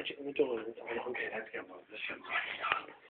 watch it in the door. I don't care. That's good. This shit's